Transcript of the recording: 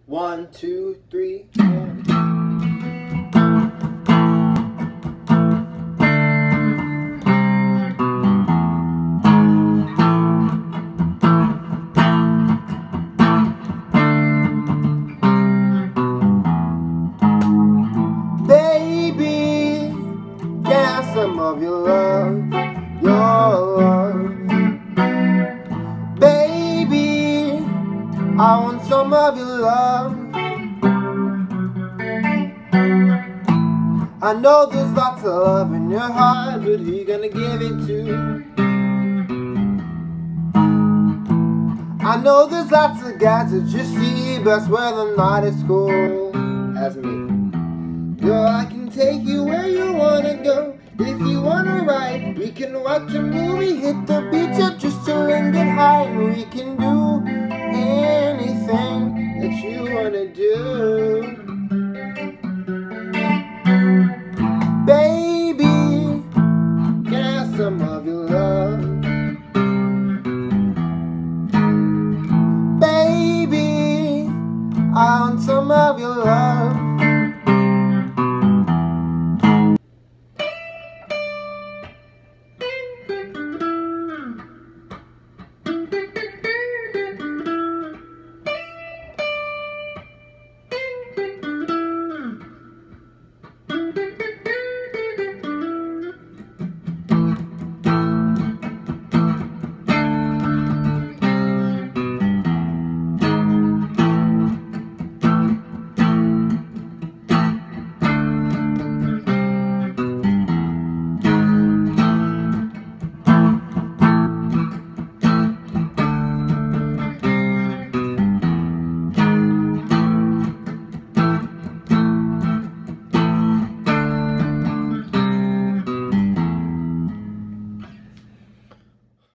1, 2, 3, 4. Baby, can I have some of your love, your love? Baby, I want some of your love. I know there's lots of love in your heart, but who you gonna give it to? I know there's lots of guys that you see, but I swear they're not as cool as me. Girl, I can take you where you wanna go. If you wanna ride, we can watch a movie, hit the beach or just chill and get high. And we can do anything that you wanna do. Baby, can I have some of your love? Baby, I want some of your love.